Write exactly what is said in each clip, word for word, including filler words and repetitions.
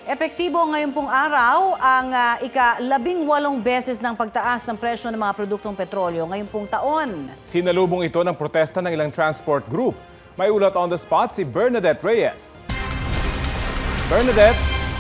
Epektibo ngayon pong araw ang uh, ika-labing walong beses ng pagtaas ng presyo ng mga produktong petrolyo ngayon pong taon. Sinalubong ito ng protesta ng ilang transport group. May ulat on the spot si Bernadette Reyes. Bernadette?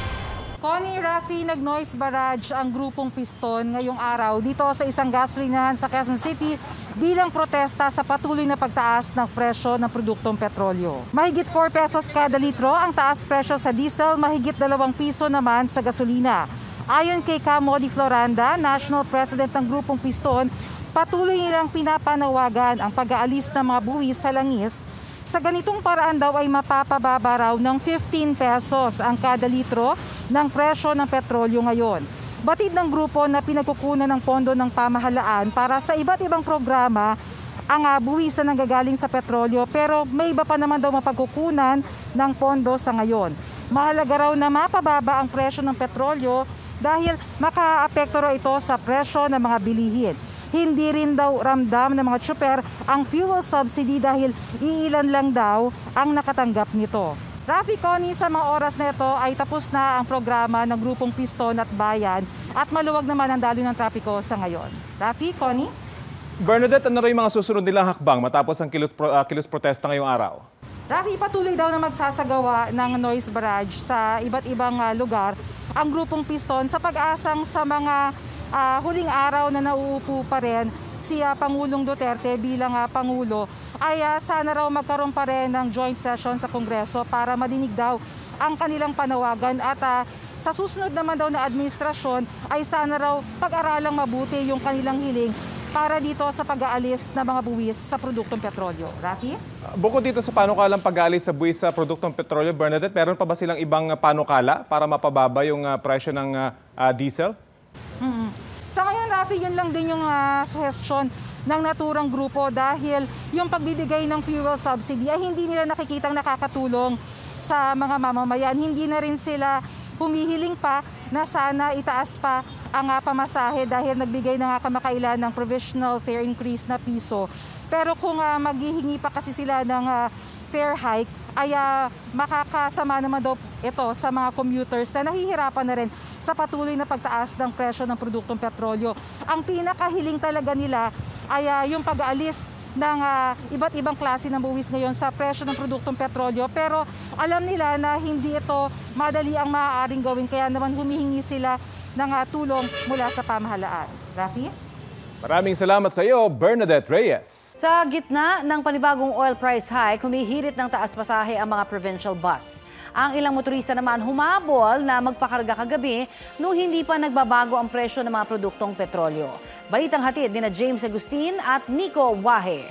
Connie, Rafi, nag-noise barrage ang grupong Piston ngayong araw dito sa isang gasolinahan sa Quezon City bilang protesta sa patuloy na pagtaas ng presyo ng produktong petrolyo. Mahigit four pesos kada litro ang taas presyo sa diesel, mahigit dalawang piso naman sa gasolina. Ayon kay Camo Di Floranda, National President ng grupong Piston, patuloy nilang pinapanawagan ang pag-aalis ng mga buwis sa langis. Sa ganitong paraan daw ay mapapababa raw ng fifteen pesos ang kada litro ng presyo ng petrolyo ngayon. Batid ng grupo na pinagkukunan ng pondo ng pamahalaan para sa iba't ibang programa ang uh, buwisan na nanggagaling sa petrolyo, pero may iba pa naman daw mapagkukunan ng pondo sa ngayon. Mahalaga raw na mapababa ang presyo ng petrolyo dahil makaapekto raw ito sa presyo ng mga bilihin. Hindi rin daw ramdam ng mga tsuper ang fuel subsidy dahil iilan lang daw ang nakatanggap nito. Rafi, Connie, sa mga oras na ito ay tapos na ang programa ng grupong Piston at Bayan at maluwag naman ang daloy ng trapiko sa ngayon. Rafi, Connie? Bernadette, ano rin mga susunod nilang hakbang matapos ang kilos, uh, kilos protesta ngayong araw? Rafi, patuloy daw na magsasagawa ng noise barrage sa iba't ibang uh, lugar ang grupong Piston sa pag-asang sa mga Uh, huling araw na nauupo pa rin si uh, Pangulong Duterte bilang uh, Pangulo, ay uh, sana raw magkaroon pa rin ng joint session sa Kongreso para madinig daw ang kanilang panawagan at uh, sa susunod naman daw na administrasyon ay sana raw pag-aralang mabuti yung kanilang hiling para dito sa pag-aalis ng mga buwis sa produktong petrolyo. Rafi? Uh, bukod dito sa panukalang pag-aalis sa buwis sa produktong petrolyo, Bernadette, meron pa ba silang ibang uh, panukala para mapababa yung uh, presyo ng uh, uh, diesel? Mm-hmm. Sa ngayon, Rafi, yun lang din yung uh, suhestyon ng naturang grupo dahil yung pagbibigay ng fuel subsidy ay hindi nila nakikitang nakakatulong sa mga mamamayan. Hindi na rin sila humihiling pa na sana itaas pa ang uh, pamasahe dahil nagbigay na nga kamakailan ng provisional fare increase na piso. Pero kung uh, maghihingi pa kasi sila ng uh, fare hike, ay uh, makakasama naman daw ito sa mga commuters na nahihirapan na rin sa patuloy na pagtaas ng presyo ng produktong petrolyo. Ang pinakahiling talaga nila ay uh, yung pag-aalis ng uh, iba't ibang klase ng buwis ngayon sa presyo ng produktong petrolyo, pero alam nila na hindi ito madali ang maaaring gawin, kaya naman humihingi sila ng uh, tulong mula sa pamahalaan. Rafi? Maraming salamat sa iyo, Bernadette Reyes. Sa gitna ng panibagong oil price hike, humihirit ng taas pasahe ang mga provincial bus. Ang ilang motorista naman humabol na magpakarga kagabi nung hindi pa nagbabago ang presyo ng mga produktong petrolyo. Balitang hatid ni na James Agustin at Nico Wahe.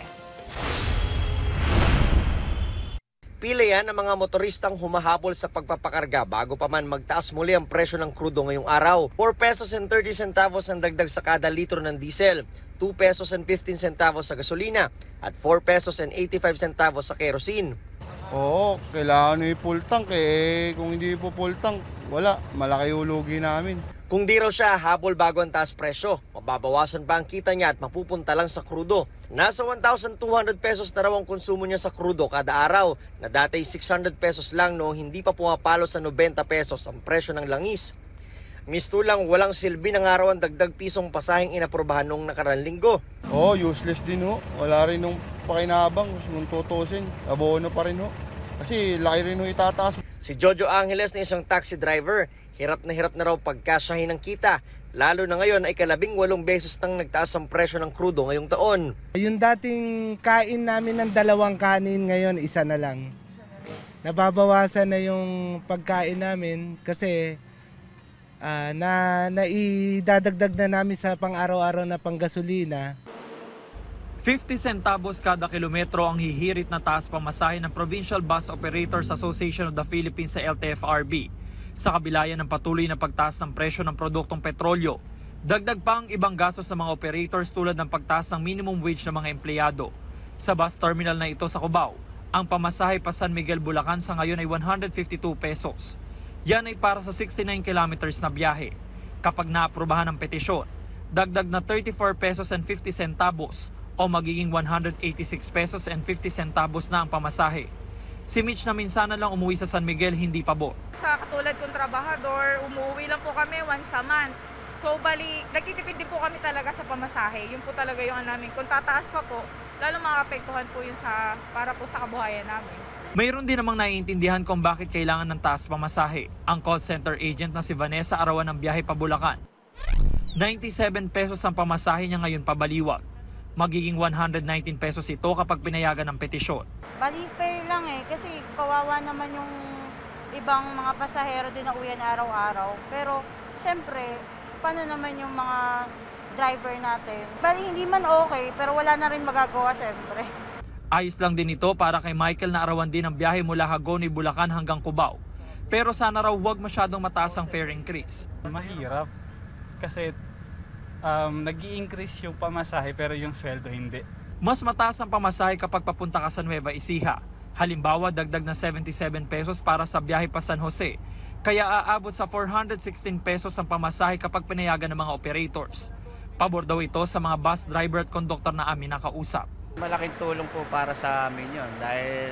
Pila yan ang mga motoristang humahabol sa pagpapakarga bago pa man magtaas muli ang presyo ng krudo ngayong araw. four pesos and thirty centavos ang dagdag sa kada litro ng diesel, two pesos and fifteen centavos sa gasolina, at four pesos and eighty-five centavos sa kerosene. Oo, kailangan nyo i-full tank eh. Kung hindi po full tank, wala. Malaki ulugi namin. Kung di raw siya habol bago ang taas presyo, mababawasan pa ang kita niya at mapupunta lang sa krudo. Nasa one thousand two hundred pesos na raw ang konsumo niya sa krudo kada araw, na dati six hundred pesos lang noong hindi pa pumapalo sa ninety pesos ang presyo ng langis. Mistulang walang silbi ng araw ang dagdag pisong pasaheng inaprobahan noong nakaraang linggo. Oo, oh, useless din ho. Wala rin nung pakinabang, kung tutusin, abono pa rin ho. Kasi laki rin ho itataas. Si Jojo Angeles na isang taxi driver, hirap na hirap na raw pagkasyahin ng kita. Lalo na ngayon ay kalabing walong beses nang nagtaas ang presyo ng krudo ngayong taon. Yung dating kain namin ng dalawang kanin, ngayon isa na lang. Nababawasan na yung pagkain namin kasi uh, na naidadagdag na namin sa pang-araw-araw na panggasolina. fifty centavos kada kilometro ang hihirit na taas pamasahe ng Provincial Bus Operators Association of the Philippines sa L T F R B. Sa kabila yan ng patuloy na pagtaas ng presyo ng produktong petrolyo, dagdag pa ang ibang gastos sa mga operators tulad ng pagtaas ng minimum wage ng mga empleyado. Sa bus terminal na ito sa Cubao, ang pamasahe pa San Miguel, Bulacan sa ngayon ay one hundred fifty-two pesos. Yan ay para sa sixty-nine kilometers na biyahe. Kapag naaprubahan ang petisyon, dagdag na thirty-four pesos and fifty centavos o magiging one hundred eighty-six pesos and fifty centavos na ang pamasahe. Si Mitch na minsan na lang umuwi sa San Miguel, hindi pabor. Sa katulad kong trabahador, umuwi lang po kami once a month. So bali, nagtitipid din po kami talaga sa pamasahe. Yun po talaga yung ano namin. Kung tataas pa po, lalo makapektuhan po yun sa, para po sa kabuhayan namin. Mayroon din namang naiintindihan kung bakit kailangan ng taas pamasahe. Ang call center agent na si Vanessa Arawan ng biyahe pa Bulacan. ninety-seven pesos ang pamasahe niya ngayon pabaliwag. Magiging one hundred nineteen pesos ito kapag pinayagan ng petisyon. Bali fair lang eh, kasi kawawa naman yung ibang mga pasahero din na uwian araw-araw. Pero syempre, paano naman yung mga driver natin? Bali hindi man okay, pero wala na rin magagawa syempre. Ayos lang din ito para kay Michael na arawan din ang biyahe mula Hagone, Bulacan hanggang Cubao. Pero sana raw huwag masyadong mataas ang fare increase. Mahirap kasi um, nag-i-increase yung pamasahe pero yung sweldo hindi. Mas mataas ang pamasahe kapag papunta ka sa Nueva Ecija. Halimbawa, dagdag na seventy-seven pesos para sa biyahe pa San Jose. Kaya aabot sa four hundred sixteen pesos ang pamasahe kapag pinayagan ng mga operators. Pabor daw ito sa mga bus driver at conductor na amin nakausap. Malaking tulong po para sa amin yun dahil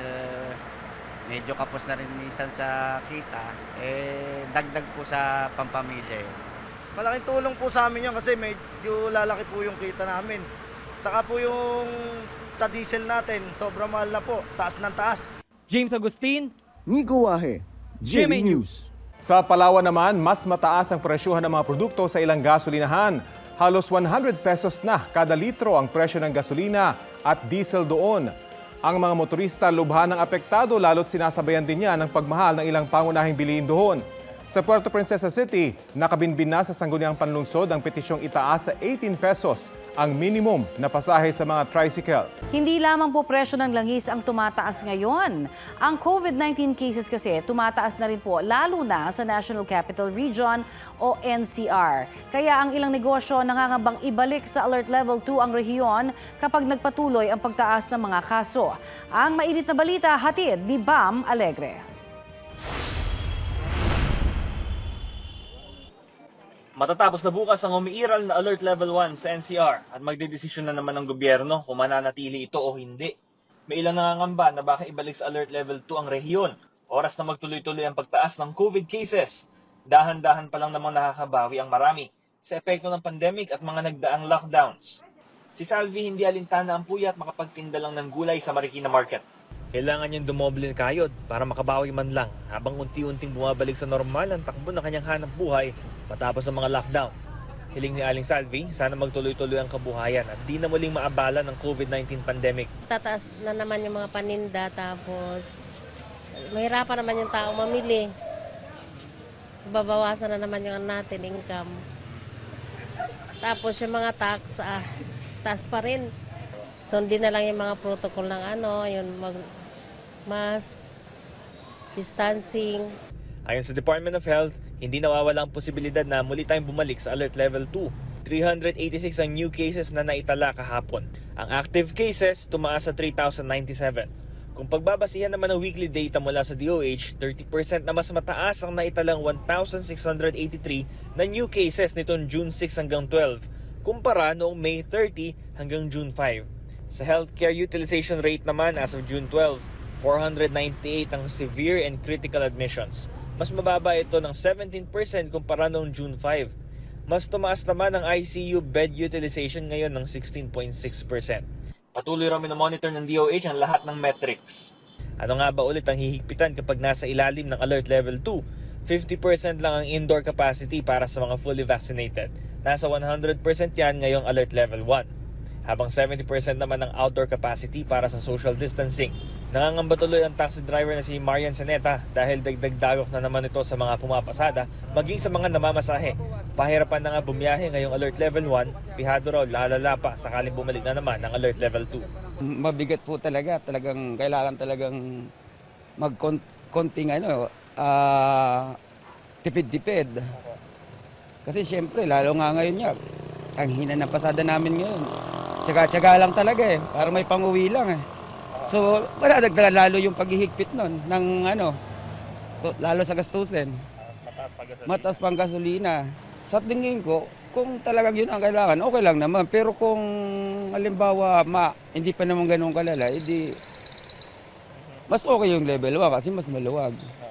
medyo kapos na rin minsan sa kita, eh dagdag po sa pampamilya yun. Malaking tulong po sa amin yun kasi medyo lalaki po yung kita namin. Saka po yung sa diesel natin, sobrang mahal na po, taas ng taas. James Agustin, Nico Wahe, G M A News. Sa Palawan naman, mas mataas ang presyuhan ng mga produkto sa ilang gasolinahan. Halos one hundred pesos na kada litro ang presyo ng gasolina at diesel doon. Ang mga motorista lubha ng apektado lalo't sinasabayan din niya ng pagmahal ng ilang pangunahing bilihin doon. Sa Puerto Princesa City, nakabinbin na sa Sangguniang Panlungsod ang petisyong itaas sa eighteen pesos ang minimum na pasahe sa mga tricycle. Hindi lamang po presyo ng langis ang tumataas ngayon. Ang COVID nineteen cases kasi tumataas na rin po lalo na sa National Capital Region o N C R. Kaya ang ilang negosyo nangangambang ibalik sa Alert Level two ang rehiyon kapag nagpatuloy ang pagtaas ng mga kaso. Ang mainit na balita hatid ni Bam Alegre. Matatapos na bukas ang umiiral na Alert Level one sa N C R at magdedesisyon na naman ng gobyerno kung mananatili ito o hindi. May ilang nangangamba na baka ibalik sa Alert Level two ang rehiyon. Oras na magtuloy-tuloy ang pagtaas ng COVID cases. Dahan-dahan pa lang namang nakakabawi ang marami sa epekto ng pandemic at mga nagdaang lockdowns. Si Salvi hindi alintana ang puyat makapagtinda lang ng gulay sa Marikina Market. Kailangan niyang dumoble ng kayod para makabawi man lang habang unti-unting bumabalik sa normal ang takbo ng kanyang hanap buhay matapos ang mga lockdown. Hiling ni Aling Salvi, sana magtuloy-tuloy ang kabuhayan at di na muling maabala ng COVID nineteen pandemic. Tataas na naman yung mga paninda tapos mahirapan naman yung tao mamili. Babawasan na naman yung natin income. Tapos yung mga tax, ah, taas pa rin. Sundin na lang yung mga protocol ng ano, yung mag mask, distancing. Ayon sa Department of Health, hindi nawawala ang posibilidad na muli tayong bumalik sa Alert Level two. three hundred eighty-six ang new cases na naitala kahapon. Ang active cases tumaas sa three thousand ninety-seven. Kung pagbabasihan naman ang weekly data mula sa D O H, thirty percent na mas mataas ang naitalang one thousand six hundred eighty-three na new cases nitong June six hanggang twelve, kumpara noong May thirty hanggang June five. Sa healthcare utilization rate naman as of June twelve, four hundred ninety-eight ang severe and critical admissions. Mas mababa ito ng seventeen percent kumpara noong June five. Mas tumaas naman ang I C U bed utilization ngayon ng sixteen point six percent. Patuloy rin minomonitor ng D O H ang lahat ng metrics. Ano nga ba ulit ang hihigpitan kapag nasa ilalim ng Alert Level two? fifty percent lang ang indoor capacity para sa mga fully vaccinated. Nasa one hundred percent yan ngayong Alert Level one. Habang seventy percent naman ang outdoor capacity para sa social distancing. Nangangamba tuloy ang taxi driver na si Marian Seneta dahil dagdag dagok na naman ito sa mga pumapasada, maging sa mga namamasahe. Pahirapan na nga bumiyahe ngayong Alert Level one, pihado raw lalala pa sakaling bumalik na naman ang Alert Level two. Mabigat po talaga, talagang kailangan talagang magkonting ano, uh, tipid-tipid. Kasi siyempre, lalo nga ngayon niya, ang hina ng pasada namin ngayon. Tsaga-tsaga lang talaga eh, para may pang-uwi lang eh. So, madadagdagan lalo yung paghihigpit nun ng ano, to, lalo sa gastusin. Mataas pang gasolina. Sa tingin ko, kung talagang yun ang kailangan, okay lang naman. Pero kung halimbawa, ma, hindi pa naman ganun kalala, edi Mas okay yung level one kasi mas maluwag.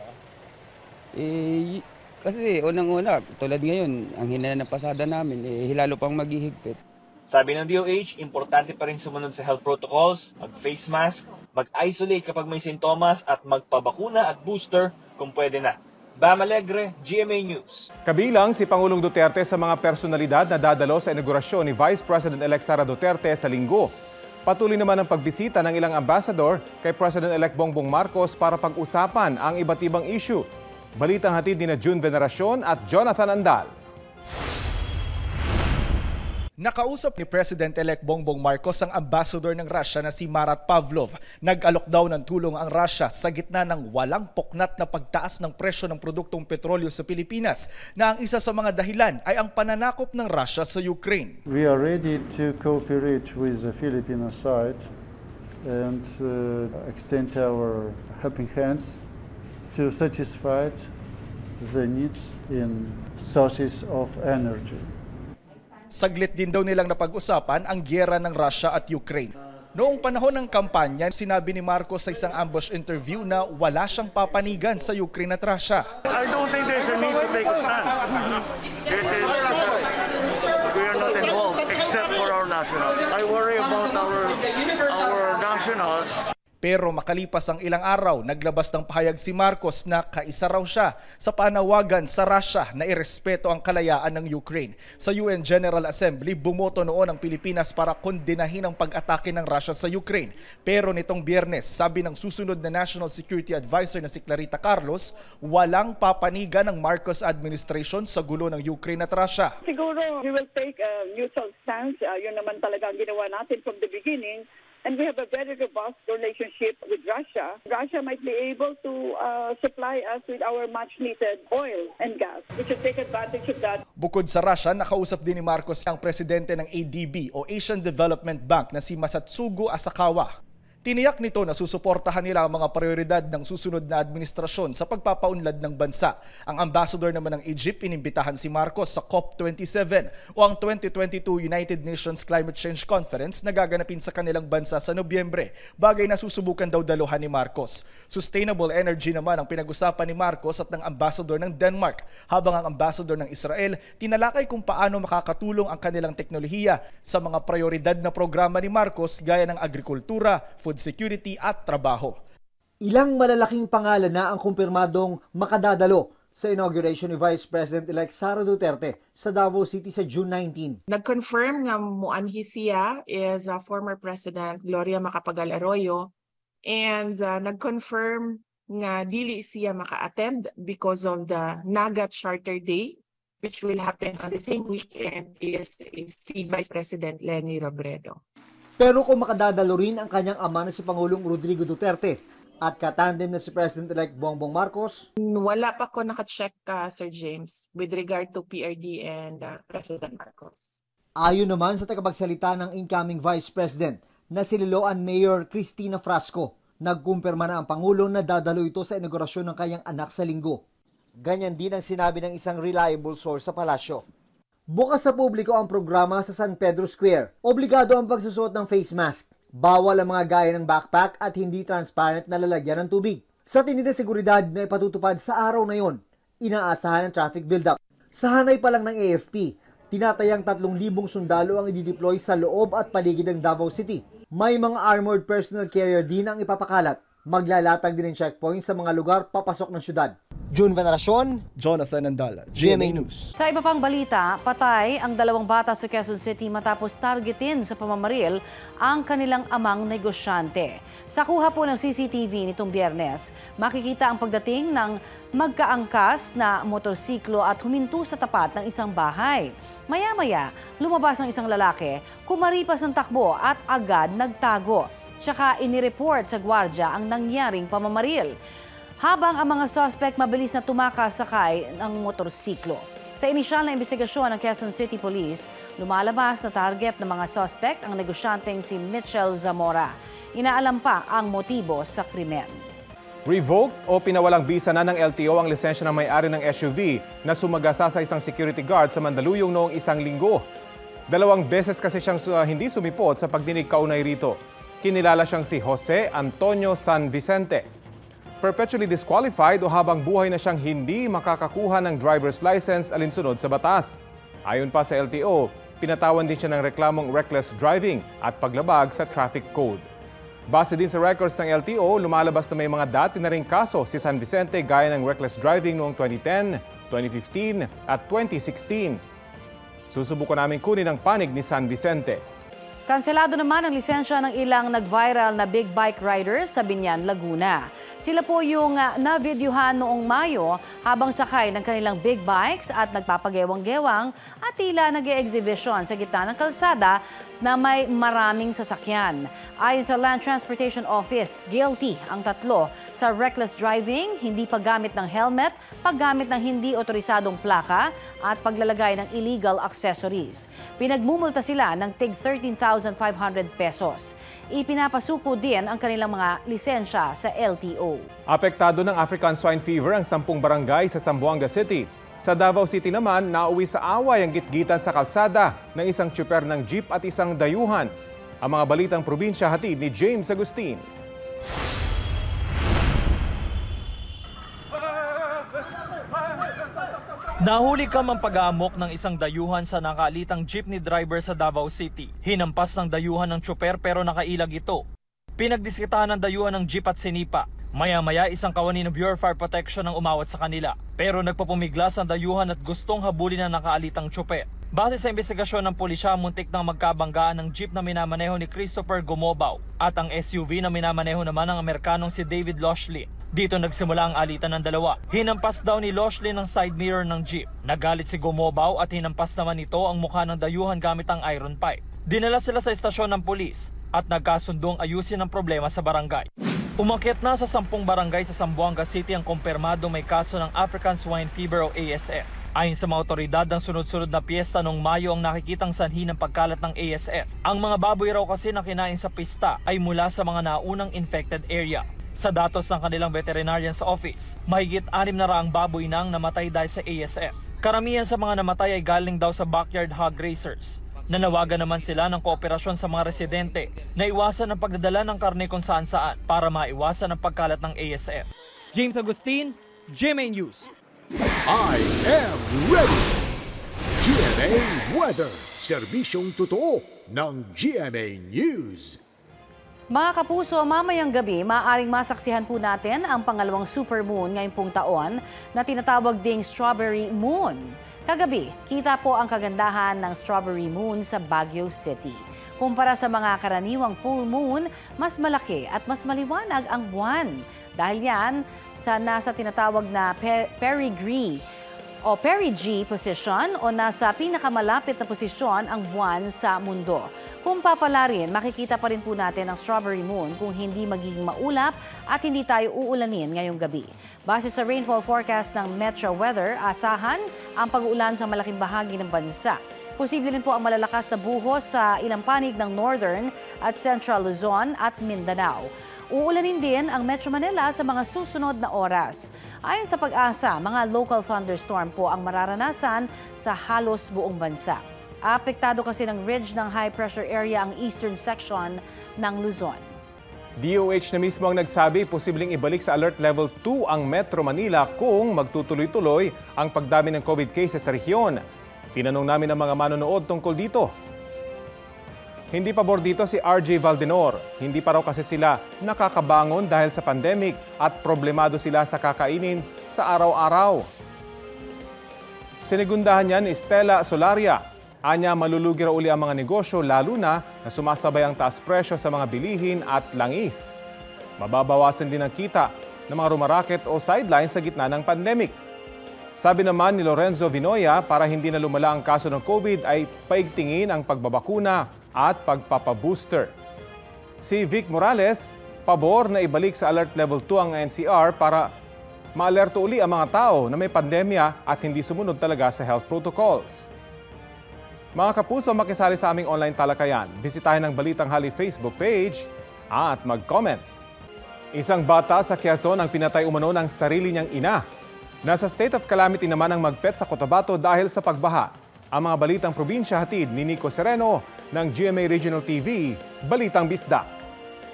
Eh, kasi unang-una, tulad ngayon, ang hinala ng pasada namin, eh, hilalo pang maghihigpit. Sabi ng D O H, importante pa rin sumunod sa health protocols, mag-face mask, mag-isolate kapag may sintomas at magpabakuna at booster kung pwede na. Bam Alegre, G M A News. Kabilang si Pangulong Duterte sa mga personalidad na dadalo sa inaugurasyon ni Vice President-elect Sara Duterte sa linggo. Patuloy naman ang pagbisita ng ilang ambassador kay President-elect Bongbong Marcos para pag-usapan ang iba't ibang issue. Balitang hatid ni na June Veneracion at Jonathan Andal. Nakausap ni President-elect Bongbong Marcos ang ambassador ng Russia na si Marat Pavlov. Nag-alok daw ng tulong ang Russia sa gitna ng walang poknat na pagtaas ng presyo ng produktong petrolyo sa Pilipinas na ang isa sa mga dahilan ay ang pananakop ng Russia sa Ukraine. We are ready to cooperate with the Filipino side and uh, extend our helping hands to satisfy the needs in sources of energy. Saglit din daw nilang napag-usapan ang gyera ng Russia at Ukraine. Noong panahon ng kampanya, sinabi ni Marcos sa isang ambush interview na wala siyang papanigan sa Ukraine at Russia. I don't think there's a need to take a stand. It is, we are not involved except for our nationals. I worry about our, our nationals. Pero makalipas ang ilang araw, naglabas ng pahayag si Marcos na kaisa raw siya sa panawagan sa Russia na irespeto ang kalayaan ng Ukraine. Sa U N General Assembly, bumoto noon ang Pilipinas para kondenahin ang pag-atake ng Russia sa Ukraine. Pero nitong Biyernes, sabi ng susunod na National Security Advisor na si Clarita Carlos, walang papanigan ng Marcos administration sa gulo ng Ukraine at Russia. Siguro, we will take a neutral stance. Uh, yun naman talaga ang ginawa natin from the beginning. And we have a very robust relationship with Russia. Russia might be able to uh, supply us with our much-needed oil and gas. We should take advantage of that. Bukod sa Russia, nakausap din ni Marcos ang presidente ng A D B o Asian Development Bank na si Masatsugu Asakawa. Tiniyak nito na susuportahan nila ang mga prioridad ng susunod na administrasyon sa pagpapaunlad ng bansa. Ang ambassador naman ng Egypt, inimbitahan si Marcos sa COP twenty-seven o ang twenty twenty-two United Nations Climate Change Conference na gaganapin sa kanilang bansa sa Nobyembre, bagay na susubukan daw daluhan ni Marcos. Sustainable energy naman ang pinag-usapan ni Marcos at ng ambassador ng Denmark, habang ang ambassador ng Israel tinalakay kung paano makakatulong ang kanilang teknolohiya sa mga prioridad na programa ni Marcos gaya ng agrikultura, food security at trabaho. Ilang malalaking pangalan na ang kumpirmadong makadadalo sa inauguration ni Vice President-elect Sara Duterte sa Davao City sa June nineteenth. Nag-confirm nga muanhi siya is uh, former President Gloria Macapagal Arroyo, and uh, nag-confirm nga dili siya maka-attend because of the Naga Charter Day, which will happen on the same weekend is, is si Vice President Leni Robredo. Pero kung makadadalo rin ang kanyang ama na si Pangulong Rodrigo Duterte at katandem na si President-elect Bongbong Marcos? Wala pa ko naka-check ka, Sir James, with regard to P R D and uh, President Marcos. Ayon naman sa tagapagsalita ng incoming Vice President na si Liloan Mayor Cristina Frasco, nagkumpirma na ang Pangulo na dadalo ito sa inaugurasyon ng kanyang anak sa linggo. Ganyan din ang sinabi ng isang reliable source sa palasyo. Bukas sa publiko ang programa sa San Pedro Square. Obligado ang pagsusuot ng face mask. Bawal ang mga gaya ng backpack at hindi transparent na lalagyan ng tubig. Sa tinid na seguridad na ipatutupad sa araw na yon, inaasahan ang traffic buildup. Sa hanay pa lang ng A F P, tinatayang tatlong libong sundalo ang i-deploy sa loob at paligid ng Davao City. May mga armored personal carrier din ang ipapakalat. Maglalatag din ng checkpoint sa mga lugar papasok ng syudad. June Veneracion, Jonathan Andala, G M A News. Sa iba pang balita, patay ang dalawang bata sa Quezon City matapos targetin sa pamamaril ang kanilang amang negosyante. Sa kuha po ng C C T V nitong Biyernes, makikita ang pagdating ng magkaangkas na motorsiklo at huminto sa tapat ng isang bahay. Maya-maya, lumabas ang isang lalaki, kumaripas ng takbo at agad nagtago. Tsaka inireport sa gwardya ang nangyaring pamamaril. Habang ang mga suspect mabilis na tumakas sakay ng motorsiklo. Sa inisyal na investigasyon ng Quezon City Police, lumalabas na target ng mga suspect ang negosyanteng si Mitchell Zamora. Inaalam pa ang motibo sa krimen. Revoked o pinawalang bisa na ng L T O ang lisensya ng may-ari ng S U V na sumagasa sa isang security guard sa Mandaluyong noong isang linggo. Dalawang beses kasi siyang uh, hindi sumipot sa pagdinig kaunay rito. Kinilala siyang si Jose Antonio San Vicente. Perpetually disqualified o habang buhay na siyang hindi makakakuha ng driver's license alinsunod sa batas. Ayon pa sa L T O, pinatawan din siya ng reklamong reckless driving at paglabag sa traffic code. Base din sa records ng L T O, lumalabas na may mga dati na ring kaso si San Vicente gaya ng reckless driving noong twenty ten, twenty fifteen at twenty sixteen. Susubukan namin kunin ang panig ni San Vicente. Kanselado naman ang lisensya ng ilang nag-viral na big bike riders sa Binyan, Laguna. Sila po yung uh, na-videohan noong Mayo habang sakay ng kanilang big bikes at nagpapagewang-gewang at tila nag-e-exhibition sa gitna ng kalsada na may maraming sasakyan. Ayon sa Land Transportation Office, guilty ang tatlo sa reckless driving, hindi paggamit ng helmet, paggamit ng hindi otorisadong plaka at paglalagay ng illegal accessories. Pinagmumulta sila ng tig thirteen thousand five hundred pesos. Ipinapasuko din ang kanilang mga lisensya sa L T O. Apektado ng African Swine Fever ang sampung barangay sa Zamboanga City. Sa Davao City naman, nauwi sa away ang gitgitan sa kalsada ng isang tsuper ng jeep at isang dayuhan. Ang mga balitang probinsya hatid ni James Agustin. Nahuli kam ang pag-aamok ng isang dayuhan sa nakalitang jeepney driver sa Davao City. Hinampas ng dayuhan ng tsuper pero nakailag ito. Pinagdiskitahan ng dayuhan ng jeep at sinipa. Maya-maya isang kawani ng Bureau of Fire Protection ang umawat sa kanila. Pero nagpapumiglas ang dayuhan at gustong habulin ang nakaalitang tsuper. Base sa investigasyon ng pulisya, muntik nang magkabanggaan ng jeep na minamaneho ni Christopher Gumobaw at ang S U V na minamaneho naman ng Amerikanong si David Lochlin. Dito nagsimula ang alitan ng dalawa. Hinampas daw ni Lochlin ang side mirror ng jeep. Nagalit si Gumobaw at hinampas naman ito ang mukha ng dayuhan gamit ang iron pipe. Dinala sila sa istasyon ng pulis at nagkasundong ayusin ang problema sa barangay. Umakyat na sa sampung barangay sa Zamboanga City ang kumpirmado may kaso ng African Swine Fever o A S F. Ayon sa mga otoridad, ng sunod-sunod na piyesta noong Mayo ang nakikitang sanhi ng pagkalat ng A S F. Ang mga baboy raw kasi na kinain sa pista ay mula sa mga naunang infected area. Sa datos ng kanilang veterinarian's office, mahigit anim na raang baboy nang namatay dahil sa A S F. Karamihan sa mga namatay ay galing daw sa backyard hog racers. Nanawagan naman sila ng kooperasyon sa mga residente na iwasan ang pagdadala ng karne kung saan-saan para maiwasan ang pagkalat ng A S F. James Agustin, G M A News. I am ready! G M A Weather, serbisyong totoo ng G M A News. Mga kapuso, mamayang gabi, maaaring masaksihan po natin ang pangalawang supermoon ngayong pong taon na tinatawag ding Strawberry Moon. Kagabi, kita po ang kagandahan ng Strawberry Moon sa Baguio City. Kumpara sa mga karaniwang full moon, mas malaki at mas maliwanag ang buwan. Dahil yan, sa nasa tinatawag na per perigee o perigee position o nasa pinakamalapit na posisyon ang buwan sa mundo. Kung papalarin, makikita pa rin po natin ang Strawberry Moon kung hindi magiging maulap at hindi tayo uulanin ngayong gabi. Base sa rainfall forecast ng Metro Weather, asahan ang pag-uulan sa malaking bahagi ng bansa. Posible rin po ang malalakas na buhos sa ilang panig ng Northern at Central Luzon at Mindanao. Uulanin din ang Metro Manila sa mga susunod na oras. Ayon sa Pag-asa, mga local thunderstorm po ang mararanasan sa halos buong bansa. Apektado kasi ng ridge ng high pressure area ang eastern section ng Luzon. D O H na mismo ang nagsabi posibleng ibalik sa alert level two ang Metro Manila kung magtutuloy-tuloy ang pagdami ng COVID cases sa rehiyon. Tinanong namin ang mga manonood tungkol dito. Hindi pabor dito si R J Valdenor. Hindi pa raw kasi sila nakakabangon dahil sa pandemic at problemado sila sa kakainin sa araw-araw. Sinigundahan niya ni Stella Solaria. Anya, malulugi raw uli ang mga negosyo lalo na na sumasabay ang taas presyo sa mga bilihin at langis. Mababawasan din ang kita ng mga rumaraket o sideline sa gitna ng pandemic. Sabi naman ni Lorenzo Vinoya, para hindi na lumala ang kaso ng COVID ay paigtingin ang pagbabakuna at pagpapabooster. Si Vic Morales, pabor na ibalik sa alert level two ang N C R para maalerto uli ang mga tao na may pandemya at hindi sumunod talaga sa health protocols. Mga kapuso, makisali sa aming online talakayan. Bisitahin ang Balitang Hali Facebook page at mag-comment. Isang bata sa Quezon ang pinatay umano ng sarili niyang ina. Nasa state of calamity naman ang Magpet sa Cotabato dahil sa pagbaha. Ang mga balitang probinsya hatid ni Nico Sereno ng G M A Regional T V, Balitang Bisdak.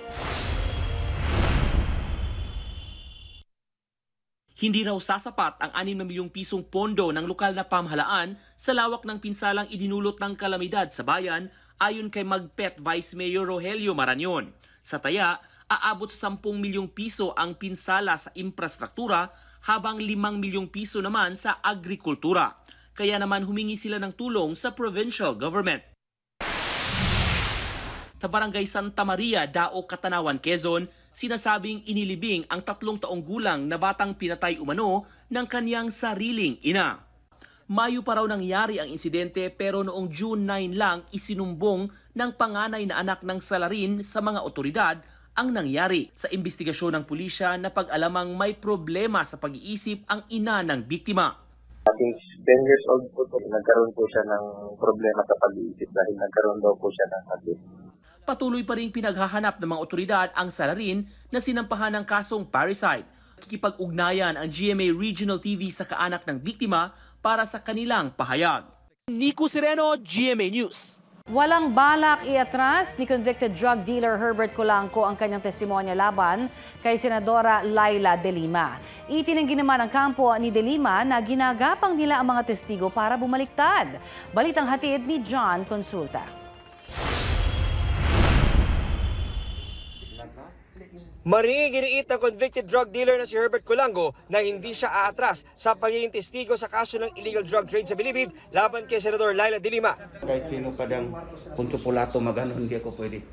Hindi raw sasapat ang anim na milyong pisong pondo ng lokal na pamahalaan sa lawak ng pinsalang idinulot ng kalamidad sa bayan ayon kay Magpet Vice Mayor Rogelio Marañon. Sa taya, aabot sa sampung milyong piso ang pinsala sa infrastruktura habang limang milyong piso naman sa agrikultura. Kaya naman humingi sila ng tulong sa provincial government. Sa Barangay Santa Maria, Dao, Catanawan, Quezon, sinasabing inilibing ang tatlong taong gulang na batang pinatay umano ng kanyang sariling ina. Mayo pa raw nangyari ang insidente pero noong June nine lang isinumbong ng panganay na anak ng salarin sa mga otoridad ang nangyari. Sa investigasyon ng pulisya na pag-alamang may problema sa pag-iisip ang ina ng biktima. ten years old po, po, nagkaroon po siya ng problema sa pag-iisip dahil nagkaroon daw po siya ng sakit. Patuloy pa rin pinaghahanap ng mga otoridad ang salarin na sinampahan ng kasong parricide. Kikipag-ugnayan ang G M A Regional T V sa kaanak ng biktima para sa kanilang pahayag. Nico Sereno, G M A News. Walang balak iatras ni convicted drug dealer Herbert Colanco ang kanyang testimonya laban kay Senadora Laila De Lima. Itinanggi naman ng kampo ni De Lima na ginagapang nila ang mga testigo para bumaliktad. Balitang hatid ni John Consulta. Maring giniit ng convicted drug dealer na si Herbert Colanco na hindi siya aatras sa pagiging testigo sa kaso ng illegal drug trade sa Bilibid laban kay Senador Laila De Lima. Kahit sino pa dang punto-pulato magano, hindi ako pwede.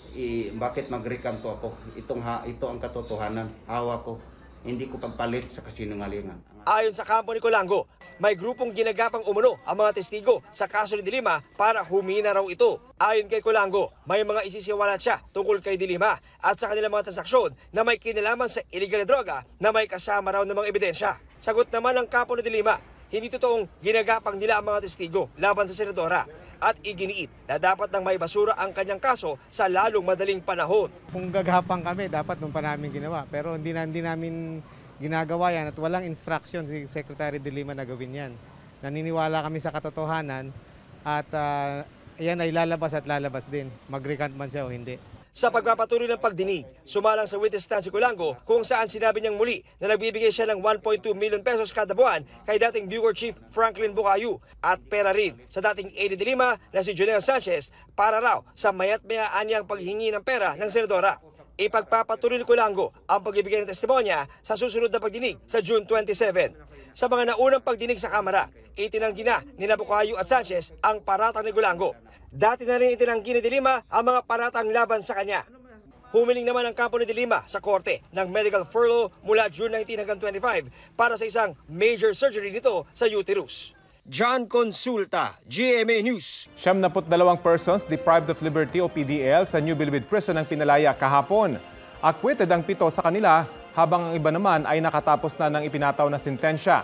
I, bakit magrekanto ako? Itong ha, ito ang katotohanan. Hawa ko. Hindi ko pagpalit sa kasinungalingan. Ayon sa kampo ni Colanco, may grupong ginagapang umano ang mga testigo sa kaso ni De Lima para humina raw ito. Ayon kay Colanco, may mga isisiwalat siya tungkol kay De Lima at sa kanilang mga transaksyon na may kinalaman sa illegal na droga na may kasama raw ng mga ebidensya. Sagot naman ng kampo ni De Lima, hindi totoong ginagapang nila ang mga testigo laban sa senadora at iginiit na dapat nang may basura ang kanyang kaso sa lalong madaling panahon. Kung gagapang kami, dapat nung pa namin ginawa. Pero hindi, na, hindi namin ginagawa yan at walang instruction si Secretary De Lima na gawin yan. Naniniwala kami sa katotohanan at uh, yan ay lalabas at lalabas din. Mag-recant man siya o hindi. Sa pagpapatuloy ng pagdinig, sumalang sa witness stand si Colanco kung saan sinabi niyang muli na nagbibigay siya ng one point two million pesos kada buwan kay dating Bucor Chief Franklin Bukayu at pera rin sa dating aide De Lima na si Jonel Sanchez para raw sa mayat-mayaan niyang paghingi ng pera ng senadora. Ipagpapatuloy ni Colanco ang pagbibigay ng testimonya sa susunod na pagdinig sa June twenty-seven. Sa mga naunang pagdinig sa Kamara, itinanggi na ni Bukayu at Sanchez ang paratang ni Colanco. Dati na rin itinanggi ni De Lima ang mga paratang laban sa kanya. Humiling naman ang kampo ni De Lima sa korte ng medical furlough mula June nineteen hanggang twenty-five para sa isang major surgery nito sa uterus. John Consulta, G M A News. Siyam na put dalawang persons deprived of liberty o P D L sa New Bilibid Prison ang pinalaya kahapon. Acquitted ang pito sa kanila habang ang iba naman ay nakatapos na ng ipinataw na sentensya.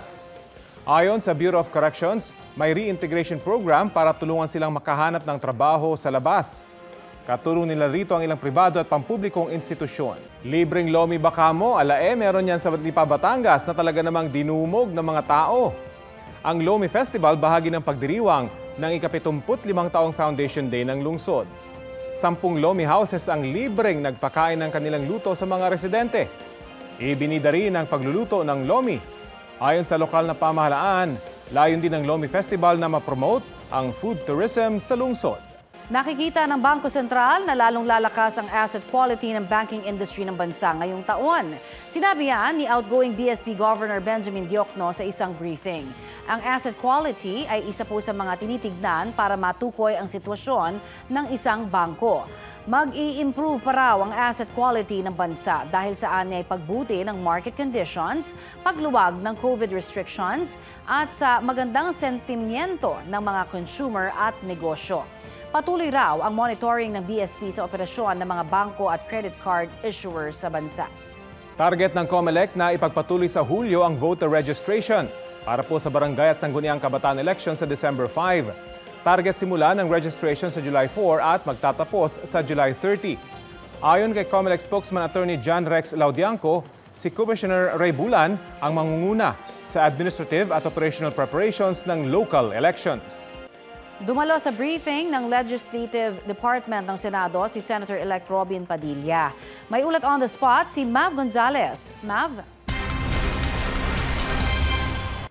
Ayon sa Bureau of Corrections, may reintegration program para tulungan silang makahanap ng trabaho sa labas. Katulong nila rito ang ilang pribado at pampublikong institusyon. Libreng lomi bakamo, alae, meron yan sa Lipa, Batangas na talaga namang dinumog ng mga tao. Ang Lomi Festival bahagi ng pagdiriwang ng ikapitumput limang taong Foundation Day ng lungsod. Sampung Lomi houses ang libreng nagpakain ng kanilang luto sa mga residente. Ibinida rin ang pagluluto ng Lomi. Ayon sa lokal na pamahalaan, layon din ng Lomi Festival na ma-promote ang food tourism sa lungsod. Nakikita ng Bangko Sentral na lalong lalakas ang asset quality ng banking industry ng bansa ngayong taon. Sinabi yan ni outgoing B S P Governor Benjamin Diokno sa isang briefing. Ang asset quality ay isa po sa mga tinitignan para matukoy ang sitwasyon ng isang bangko. Mag-i-improve pa raw ang asset quality ng bansa dahil sa ani ay pagbuti ng market conditions, pagluwag ng COVID restrictions at sa magandang sentimiento ng mga consumer at negosyo. Patuloy raw ang monitoring ng B S P sa operasyon ng mga bangko at credit card issuers sa bansa. Target ng COMELEC na ipagpatuloy sa Hulyo ang voter registration para po sa barangay at sangguniang kabataan election sa December five. Target simula ng registration sa July four at magtatapos sa July thirty. Ayon kay COMELEC spokesman Attorney John Rex Laudianco, si Commissioner Ray Bulan ang mangunguna sa administrative at operational preparations ng local elections. Dumalo sa briefing ng Legislative Department ng Senado si Senator-elect Robin Padilla. May ulat on the spot si Mav Gonzalez. Mav?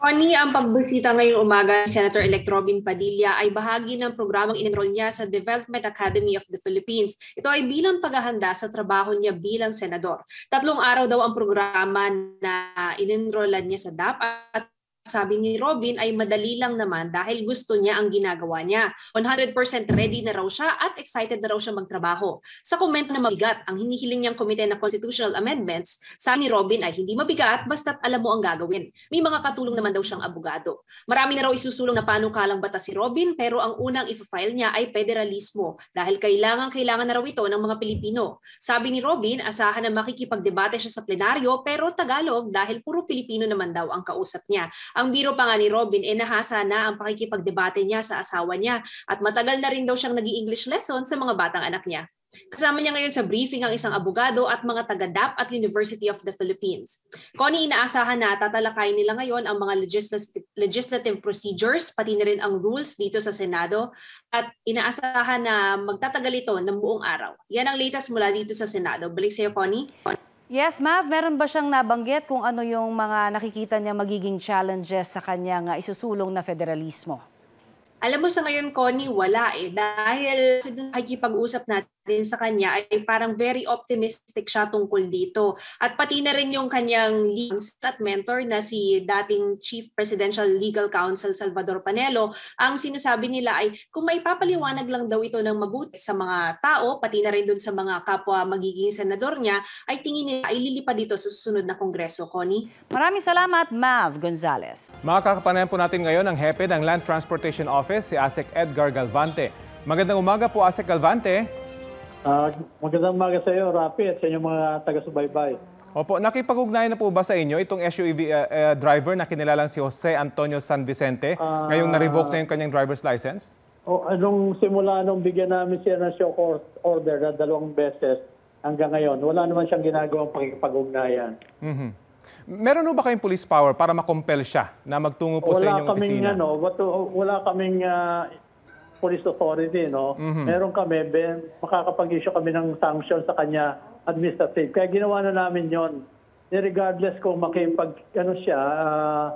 Connie, ang pagbisita ngayong umaga ni Senator-elect Robin Padilla ay bahagi ng programang in-enroll niya sa Development Academy of the Philippines. Ito ay bilang paghahanda sa trabaho niya bilang senador. Tatlong araw daw ang programa na in-enrollan niya sa D A P at sabi ni Robin ay madali lang naman dahil gusto niya ang ginagawa niya. one hundred percent ready na raw siya at excited na raw siya magtrabaho. Sa komento na mabigat ang hinihiling niyang komite na constitutional amendments, sabi ni Robin ay hindi mabigat basta't alam mo ang gagawin. May mga katulong naman daw siyang abogado. Marami na raw isusulong na panukalang batas si Robin pero ang unang i-file niya ay federalismo dahil kailangan-kailangan na raw ito ng mga Pilipino. Sabi ni Robin, asahan na makikipagdebate siya sa plenaryo pero Tagalog dahil puro Pilipino naman daw ang kausap niya. Ang biro pa nga ni Robin, eh nahasa na ang pakikipagdebate niya sa asawa niya at matagal na rin daw siyang nag-i-English lesson sa mga batang anak niya. Kasama niya ngayon sa briefing ang isang abogado at mga taga-D A P at University of the Philippines. Connie, inaasahan na tatalakayin nila ngayon ang mga legislative, legislative procedures, pati na rin ang rules dito sa Senado at inaasahan na magtatagal ito ng buong araw. Yan ang latest mula dito sa Senado. Balik sa iyo, Connie. Yes, Mav, meron ba siyang nabanggit kung ano yung mga nakikita niya magiging challenges sa kanyang uh, isusulong na federalismo? Alam mo sa ngayon, Connie, wala eh. Dahil sa nakikipag-usap natin sa kanya ay parang very optimistic siya tungkol dito. At pati na rin yung kanyang legal at mentor na si dating Chief Presidential Legal Counsel Salvador Panelo, ang sinasabi nila ay kung may papaliwanag lang daw ito ng mabuti sa mga tao, pati na rin dun sa mga kapwa magiging senador niya, ay tingin nila ay lilipad dito sa susunod na Kongreso, Connie. Maraming salamat, Mav Gonzales. Makakapanayan po natin ngayon ang hepe ng Land Transportation Office, si Asek Edgar Galvante. Magandang umaga po, Asek Galvante. Uh, magandang umaga sa iyo, Rapi, at sa inyong mga taga-subaybay. Opo, nakipag-ugnayan na po ba sa inyo itong S U V uh, uh, driver na kinilalang si Jose Antonio San Vicente, uh, ngayong na-revoke na yung kanyang driver's license? O, anong simula nung bigyan namin siya ng show order na dalawang beses hanggang ngayon, wala naman siyang ginagawang pakikipag-ugnayan. Mm-hmm. Meron ba kayong police power para makompel siya na magtungo po wala sa inyong kaming, opisina? Ano, wala kaming uh, police authority, no? Mm-hmm. Meron kami, ben, makakapag-issue kami ng sanction sa kanya administrative. Kaya ginawa na namin yon. Regardless kung makipag, ano siya, uh,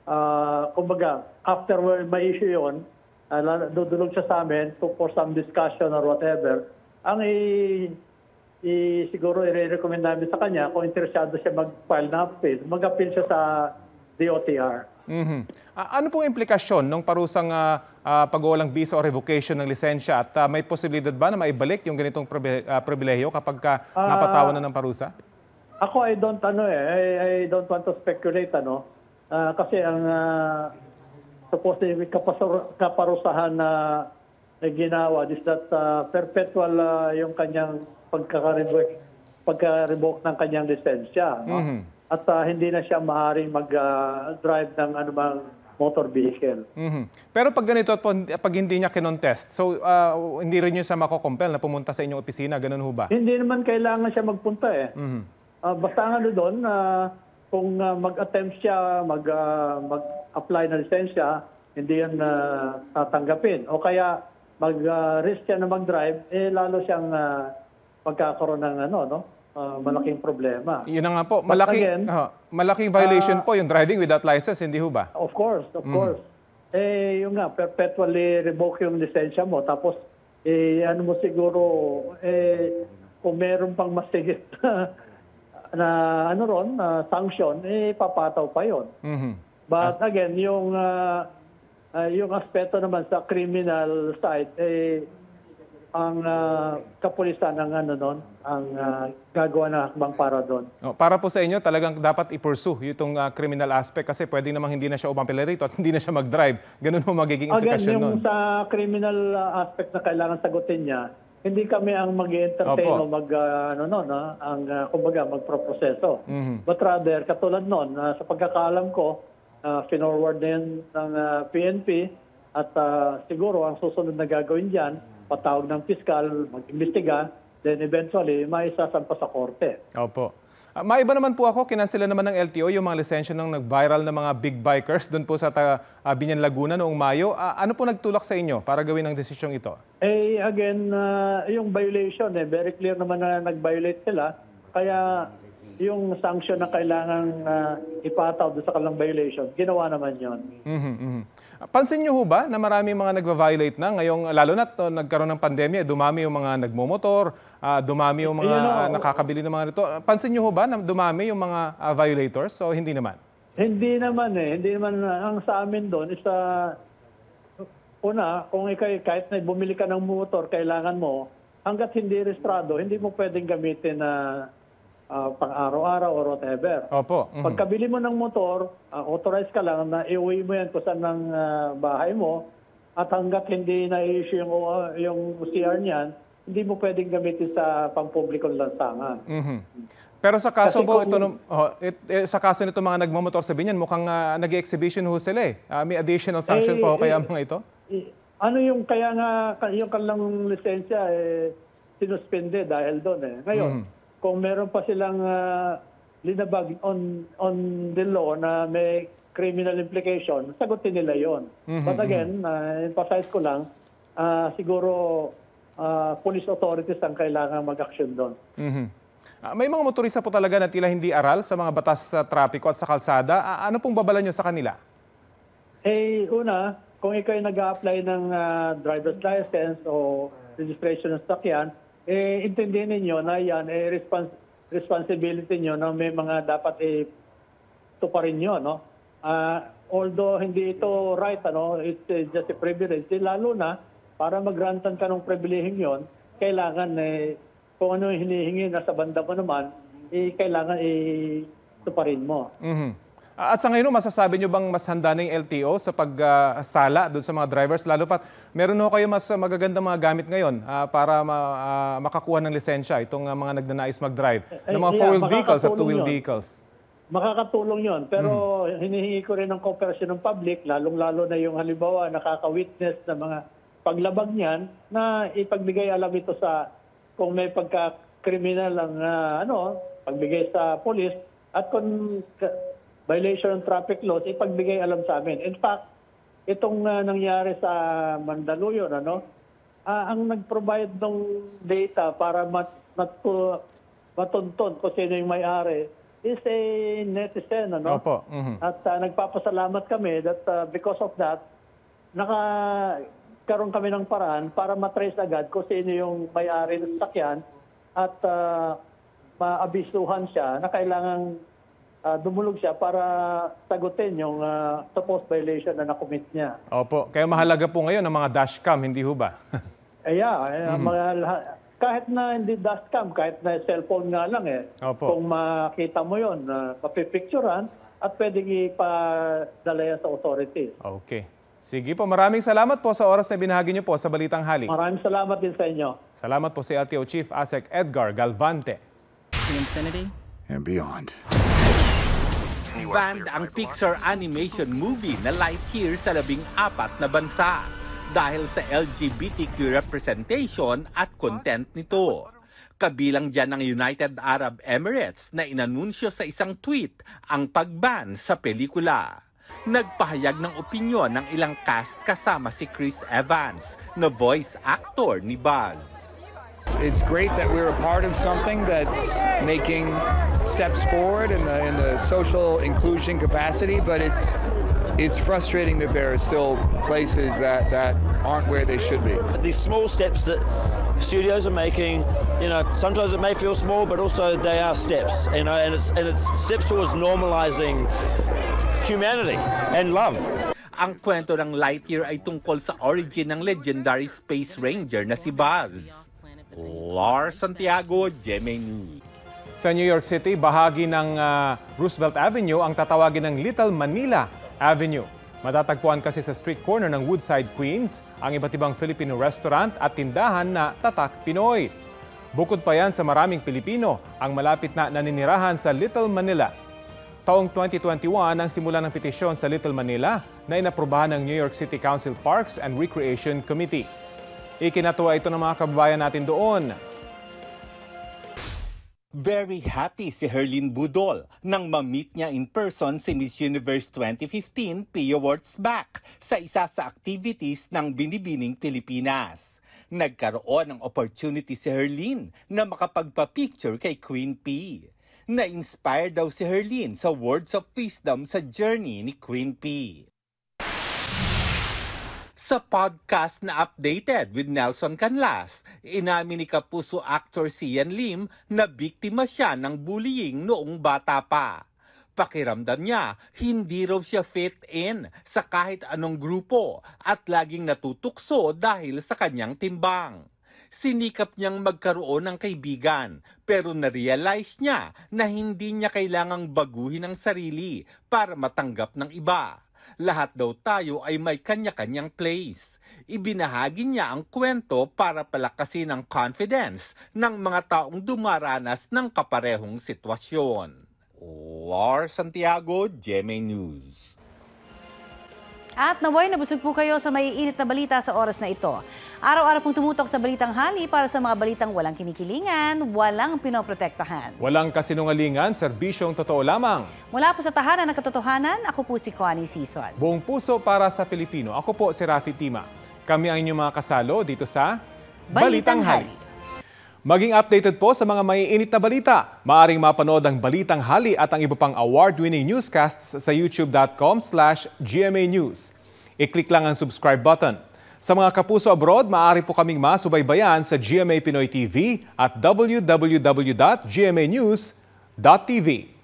uh, kumbaga, after may issue yun, uh, dudulog siya sa amin to, for some discussion or whatever, ang i- I, siguro i-recommend namin sa kanya kung interesado siya mag-file na appeal, mag-appeal siya sa D O T R. Mm-hmm. Uh, ano pong implikasyon ng parusang uh, uh, pag-uulang visa o revocation ng lisensya at uh, may posibilidad ba na maibalik yung ganitong pribe- uh, pribilehiyo kapag ka uh, napatawan na ng parusa? Ako, I don't, ano eh, I, I don't want to speculate, ano, uh, kasi ang uh, supposedly kapasur- kaparusahan na uh, ginawa is that uh, perpetual uh, yung kanyang pagka-revoke pagka-revoke ng kanyang lisensya, no? Mm-hmm. At uh, hindi na siya maaaring mag-drive uh, ng anumang motor vehicle. Mm-hmm. Pero pag ganito, pag hindi niya kinontest, so uh, hindi rin niyo siya makokompel na pumunta sa inyong opisina, ganun ho ba? Hindi naman kailangan siya magpunta eh. Mm-hmm. Uh, basta nga doon, uh, kung uh, mag-attempt siya, mag, uh, mag-apply ng lisensya, hindi yan uh, tatanggapin. O kaya mag-risk uh, siya na mag-drive, eh lalo siyang uh, magkakaroon ng ano, no? Uh, malaking problema. Yun na nga po. Malaking, again, uh, malaking violation uh, po yung driving without license, hindi ho ba? Of course, of mm. course. Eh, yung nga, perpetually revoke yung lisensya mo. Tapos, eh, ano mo siguro, eh, kung meron pang masigit na, ano ron, uh, sanction, eh, papataw pa yon. Mm-hmm. But As again, yung, uh, uh, yung aspeto naman sa criminal side, eh, ang uh, kapulisan ng ano nun, ang uh, gagawa ng hakbang para doon. Oh, para po sa inyo, talagang dapat i-pursue itong uh, criminal aspect kasi pwedeng namang hindi na siya umampila rito at hindi na siya mag-drive. Ganun po magiging implikasyon nun. Again, yung sa criminal uh, aspect na kailangan sagutin niya, hindi kami ang mag-entertain o mag, uh, ano nun, uh, ang, uh, kumbaga, magproproseso. Mm-hmm. But rather, katulad nun, uh, sa pagkakaalam ko, uh, finorward din ng uh, P N P at uh, siguro ang susunod na gagawin dyan, patawag ng piskal, mag-imbestiga, then eventually, maisasampa sa korte. Opo. Uh, maiba naman po ako, kinansela naman ng L T O yung mga lisensya ng nag-viral na mga big bikers doon po sa uh, Binyan Laguna noong Mayo. Uh, ano po nagtulak sa inyo para gawin ang desisyong ito? Eh, again, uh, yung violation, eh, very clear naman na nag-violate sila. Kaya yung sanction na kailangan uh, ipataw doon sa kalang violation, ginawa naman yon. Mm-hmm, mm-hmm. Pansin niyo ho ba na marami mga nagva-violate na ngayong, lalo na to, nagkaroon ng pandemya, dumami yung mga nagmomotor, uh, dumami yung mga You know, uh, nakakabili ng mga nito. Pansin niyo ho ba na dumami yung mga uh, violators o hindi naman? Hindi naman eh. Hindi naman. Ang sa amin doon is uh, una, kung ikay, kahit na bumili ka ng motor, kailangan mo, hanggat hindi registrado, hindi mo pwedeng gamitin na uh, pang-araw-araw or whatever. Opo. Mm-hmm. Pagkabili mo ng motor, uh, authorized ka lang na iuwi mo yan kung saan ng uh, bahay mo, at hanggat hindi na-issue yung, uh, yung C R niyan, hindi mo pwedeng gamitin sa pampublikong lansangan. Mm-hmm. Pero sa kaso Kasi po, kung- ito, nung- oh, it, eh, sa kaso nito mga nagmamotor sa Binyan, mukhang uh, nag-exhibition ho sila eh. Uh, may additional sanction Eh, po kaya eh, mga ito? Eh, ano yung kaya nga yung kanilang lisensya eh sinuspende dahil doon eh. Ngayon, Mhm. kung meron pa silang uh, linabag on on the law na may criminal implication, sagutin nila 'yon. Mhm, But again, uh, emphasize ko lang, uh, siguro uh, police authorities ang kailangan mag-action doon. Mhm. Ah, may mga motorista po talaga na tila hindi aral sa mga batas sa trapiko at sa kalsada. Ah, ano pong babala nyo sa kanila? Eh, una, kung ikaw ay nag-a-apply ng uh, driver's license o registration ng sakyan, eh, intindihin ninyo na yan, eh, respons- responsibility nyo na may mga dapat eh, tuparin nyo, no? Uh, although hindi ito right, ano, it's uh, just a privilege, eh, lalo na para mag-grantan ka ng pribilehing yon, kailangan eh, kung ano yung hinihingi na sa banda mo naman, eh, kailangan eh, tuparin mo. Mhm. At sa ngayon, masasabi nyo bang mas handa na yung L T O sa pagsala doon sa mga drivers? Lalo pat, meron ho kayo mas uh, magagandang mga gamit ngayon uh, para ma, uh, makakuha ng lisensya itong uh, mga nagnanais mag-drive Eh, ng mga yeah, four-wheel vehicles at makakatulong two-wheel yun. vehicles. Makakatulong yon, pero hinihingi ko rin ng cooperation ng public, lalong-lalo na yung halimbawa nakaka-witness ng mga paglabag niyan na ipagbigay alam ito sa kung may pagka-kriminal ang uh, ano, pagbigay sa police at kung violation ng traffic laws, ipagbigay alam sa amin. In fact, itong uh, nangyari sa Mandaluyong, ano, uh, ang nag-provide ng data para mat, matu, matuntun kung sino yung may-ari is a netizen, ano? Opo. Mhm. At uh, nagpapasalamat kami that uh, because of that, nakakaroon kami ng paraan para matrace agad kung sino yung may-ari ng sakyan at uh, maabisuhan siya na kailangang uh, dumulog siya para sagutin yung uh, supposed violation na nakomit niya. Opo. Kaya mahalaga po ngayon ang mga dashcam, hindi ho ba? Eh, yeah, eh, Mhm. mga laha- kahit na hindi dashcam, kahit na cellphone nga lang eh. Opo. Kung makita mo yun, uh, mapipicturean at pwedeng ipadala yan sa authorities. Okay. Sige po, maraming salamat po sa oras na binahagi niyo po sa Balitang Hali. Maraming salamat din sa inyo. Salamat po si L T O Chief ASEC Edgar Galvante. Infinity and beyond. Banned ang Pixar animation movie na Lightyear sa labing apat na bansa dahil sa L G B T Q representation at content nito. Kabilang dyan ng United Arab Emirates na inanunsyo sa isang tweet ang pag-ban sa pelikula. Nagpahayag ng opinyon ng ilang cast kasama si Chris Evans na voice actor ni Buzz. It's great that we're a part of something that's making steps forward in the in the social inclusion capacity, but it's it's frustrating that there are still places that, that aren't where they should be. These small steps that studios are making, you know, sometimes it may feel small, but also they are steps, you know, and it's and it's steps towards normalizing humanity and love. Ang kwento ng Lightyear ay tungkol sa origin ng legendary space ranger na si Buzz. Lars Santiago, G M A News. Sa New York City, bahagi ng uh, Roosevelt Avenue ang tatawagin ng Little Manila Avenue. Matatagpuan kasi sa street corner ng Woodside, Queens, ang iba't ibang Filipino restaurant at tindahan na tatak Pinoy. Bukod pa yan sa maraming Pilipino ang malapit na naninirahan sa Little Manila. Taong twenty twenty-one ang simula ng petisyon sa Little Manila na inaprubahan ng New York City Council Parks and Recreation Committee. Ikinatuwa ito ng mga kababayan natin doon. Very happy si Herlin Budol nang ma-meet niya in person si Miss Universe twenty fifteen P Awards back sa isa sa activities ng Binibining Pilipinas. Nagkaroon ng opportunity si Herlin na makapagpa-picture kay Queen P. Na-inspire daw si Herlene sa words of wisdom sa journey ni Queen P. Sa podcast na Updated with Nelson Canlas, inamin ni kapuso actor si Ian Lim na biktima siya ng bullying noong bata pa. Pakiramdam niya, hindi raw siya fit in sa kahit anong grupo at laging natutukso dahil sa kanyang timbang. Sinikap niyang magkaroon ng kaibigan pero na-realize niya na hindi niya kailangang baguhin ang sarili para matanggap ng iba. Lahat daw tayo ay may kanya-kanyang place. Ibinahagi niya ang kwento para palakasin ang confidence ng mga taong dumaranas ng kaparehong sitwasyon. Lar Santiago, G M A News. At naway nabusog po kayo sa maiinit na balita sa oras na ito. Araw-araw pong tumutok sa Balitang Hali para sa mga balitang walang kinikilingan, walang pinoprotektahan. Walang kasinungalingan, serbisyong totoo lamang. Mula po sa tahanan ng katotohanan, ako po si Connie Sison. Buong puso para sa Pilipino. Ako po si Rafi Tima. Kami ang inyong mga kasalo dito sa Balitang Hali. Maging updated po sa mga maiinit na balita. Maaring mapanood ang Balitang Hali at ang iba pang award-winning newscasts sa youtube dot com slash G M A News. I-click lang ang subscribe button. Sa mga kapuso abroad, maaari po kaming masubaybayan sa G M A Pinoy T V at w w w dot g m a news dot t v.